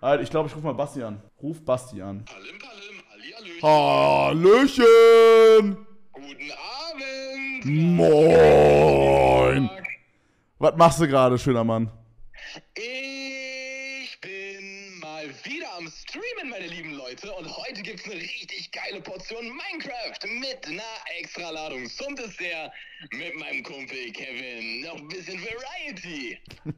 Alter, ich glaube, ich rufe mal Basti an. Ruf Basti an. Palim, palim, Hallöchen! Guten Abend! Moin! Was machst du gerade, schöner Mann? Ich bin mal wieder am Streamen, meine lieben Leute. Und heute gibt's eine richtig geile Portion Minecraft mit einer Extraladung zum Dessert mit meinem Kumpel Kevin. Noch ein bisschen Variety.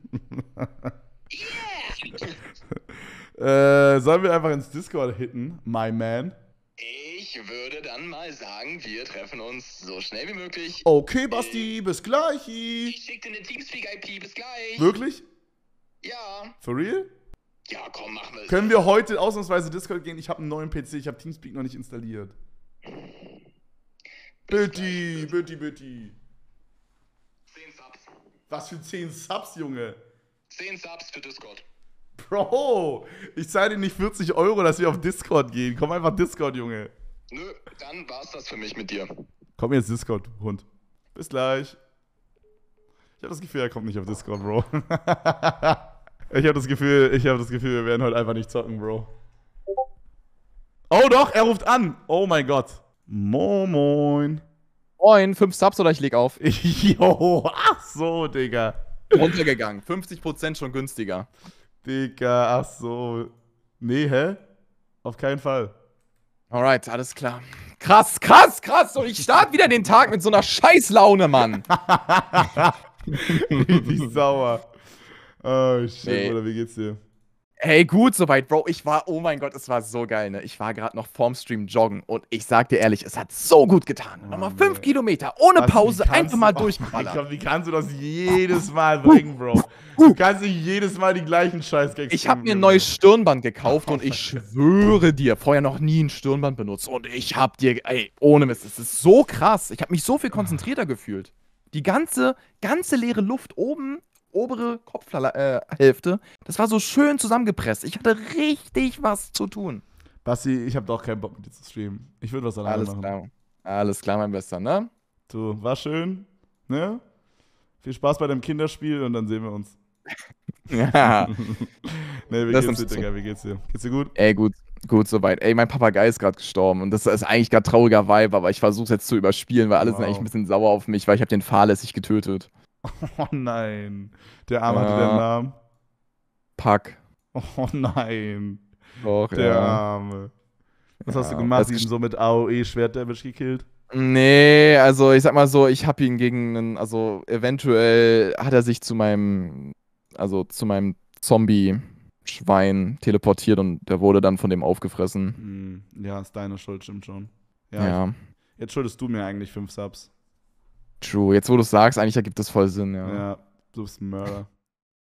Yeah! Sollen wir einfach ins Discord hitten, my man? Ich würde dann mal sagen, wir treffen uns so schnell wie möglich. Okay, Basti, bis gleich. Ich schicke dir eine Teamspeak-IP, bis gleich. Wirklich? Ja. For real? Ja, komm, machen wir es. Können wir heute ausnahmsweise Discord gehen? Ich habe einen neuen PC, ich habe Teamspeak noch nicht installiert. Bitte. 10 Subs. Was für 10 Subs, Junge? 10 Subs für Discord. Bro, ich zahle dir nicht 40 €, dass wir auf Discord gehen. Komm einfach Discord, Junge. Nö, dann war's das für mich mit dir. Komm jetzt Discord, Hund. Bis gleich. Ich habe das Gefühl, er kommt nicht auf Discord, Bro. Ich habe das Gefühl, wir werden heute einfach nicht zocken, Bro. Oh doch, er ruft an. Oh mein Gott. Moin. Moin, 5 Subs oder ich leg auf. Jo, ach so, Digga. Runtergegangen. 50% schon günstiger. Digga, ach so. Nee, hä? Auf keinen Fall. Alright, alles klar. Krass, krass, krass. Und ich starte wieder den Tag mit so einer Scheißlaune, Mann. Richtig sauer. Oh, shit, Nee. Bruder, wie geht's dir? Hey, gut soweit, Bro. Oh mein Gott, es war so geil, ne? Ich war gerade noch vorm Stream joggen und ich sag dir ehrlich, es hat so gut getan. Nochmal 5 Kilometer, ohne Was, Pause, wie kannst einfach mal du- Oh mein durchgeballert. Gott, wie kannst du das jedes Mal bringen, Bro? Du kannst nicht jedes Mal die gleichen Scheiß-Gags Ich habe bringen, mir ein Junge. neues Stirnband gekauft und ich schwöre dir, vorher noch nie ein Stirnband benutzt. Und ich hab dir, ey, ohne Mist, es ist so krass. Ich habe mich so viel konzentrierter gefühlt. Die ganze leere Luft oben, obere Kopfhälfte, das war so schön zusammengepresst. Ich hatte richtig was zu tun. Basti, ich hab doch keinen Bock mit dir zu streamen. Ich würde was alleine Alles machen. klar. Alles klar, mein Bester, ne? Du, war schön, ne? Viel Spaß bei deinem Kinderspiel und dann sehen wir uns. Ja. Ne, wie Das geht's dir, nimmst du. Digga? Wie geht's dir? Geht's dir gut? Ey, gut soweit. Ey, mein Papagei ist gerade gestorben und das ist eigentlich gerade trauriger Vibe, aber ich versuche jetzt zu überspielen, weil alle sind Wow. eigentlich ein bisschen sauer auf mich, weil ich habe den fahrlässig getötet. Oh nein. Der Arme hatte den Namen. Pack. Oh nein. Doch, Der ja. Arme. Was hast du Ja, gemacht? das Ihn so mit AOE-Schwert-Damage gekillt? Nee, also ich sag mal so, ich habe ihn gegen einen, also eventuell hat er sich zu meinem Zombie-Schwein teleportiert und der wurde dann von dem aufgefressen. Ja, ist deine Schuld, stimmt schon. Ja, Jetzt schuldest du mir eigentlich 5 Subs. true. Jetzt, wo du es sagst, eigentlich ergibt das voll Sinn, ja. Ja, du bist ein Mörder.